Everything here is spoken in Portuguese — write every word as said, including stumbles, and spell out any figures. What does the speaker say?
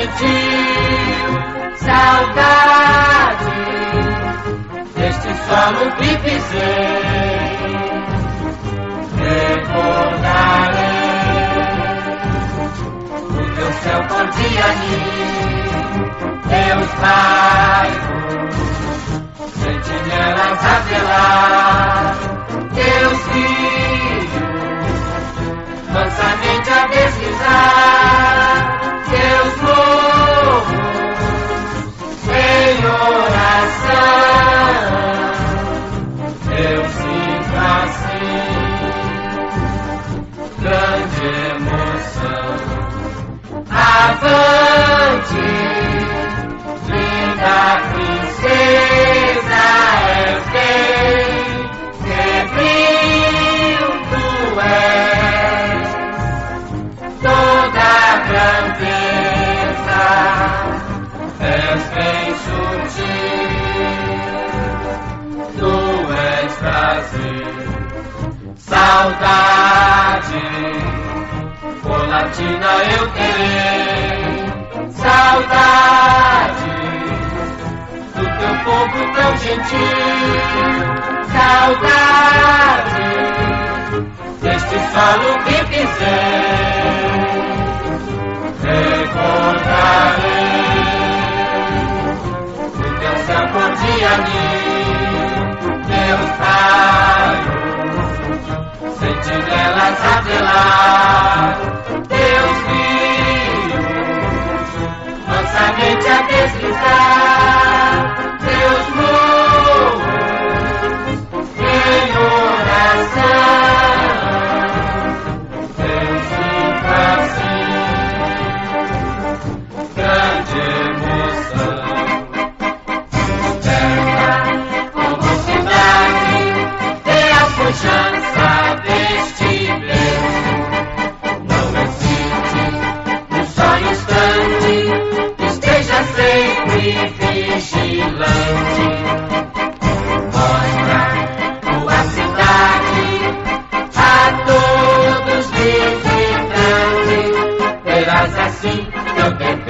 sentiu saudade deste solo que pisei. Recordarei o teu céu cor de anil, teus raios, sentinelas a velar, teus filhos mansamente a deslizar, teus morros em oração, eu sinto assim grande emoção. Avante, linda princesa, és bem, sempre tu és toda grandeza, és bem sutil, tu és prazer, saudade, por latina eu terei, saudade do teu povo tão gentil, saudade deste solo que pisei. Recordarei o teu céu cor de anil, teus raios, sentinelas a velar, teus rios mansamente a deslizar, teus morros em oração, eu sinto assim grande emoção. Terra como cidade, dê a pujança deste berço. Não existe um só instante, esteja sempre vigilante. Mostra tua cidade a todos visitantes, verás assim teu tempo